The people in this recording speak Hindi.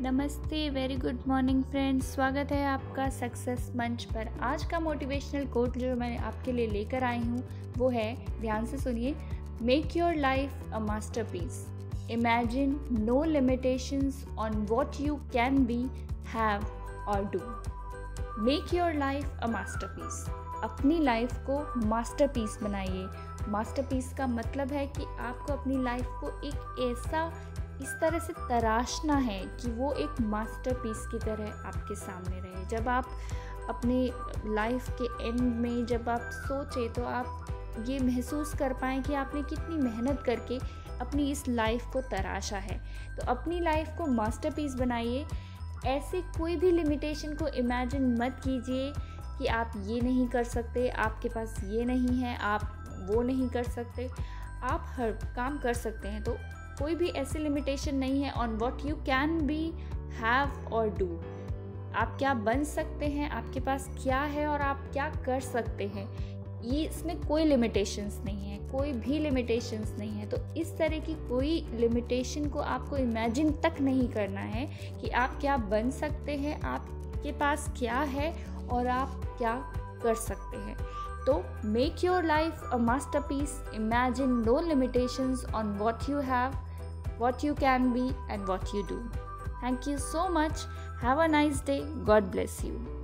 नमस्ते, वेरी गुड मॉर्निंग फ्रेंड्स। स्वागत है आपका सक्सेस मंच पर। आज का मोटिवेशनल कोट जो मैं आपके लिए लेकर आई हूँ वो है, ध्यान से सुनिए, make your life a masterpiece, imagine no limitations on what you can be, have और do. Make your life a masterpiece, अपनी लाइफ को मास्टरपीस बनाइए। मास्टरपीस का मतलब है कि आपको अपनी लाइफ को इस तरह से तराशना है कि वो एक मास्टरपीस की तरह आपके सामने रहे। जब आप अपनी लाइफ के एंड में जब आप सोचें तो आप ये महसूस कर पाएँ कि आपने कितनी मेहनत करके अपनी इस लाइफ को तराशा है। तो अपनी लाइफ को मास्टरपीस बनाइए। ऐसे कोई भी लिमिटेशन को इमेजिन मत कीजिए कि आप ये नहीं कर सकते, आपके पास ये नहीं है, आप वो नहीं कर सकते। आप हर काम कर सकते हैं। तो कोई भी ऐसी लिमिटेशन नहीं है on what you can be, have और डू। आप क्या बन सकते हैं, आपके पास क्या है और आप क्या कर सकते हैं, ये इसमें कोई लिमिटेशंस नहीं है, कोई भी लिमिटेशंस नहीं है। तो इस तरह की कोई लिमिटेशन को आपको इमेजिन तक नहीं करना है कि आप क्या बन सकते हैं, आपके पास क्या है और आप क्या कर सकते हैं। तो make your life a masterpiece, imagine no limitations on what you have, what you can be and what you do. Thank you so much. Have a nice day. God bless you.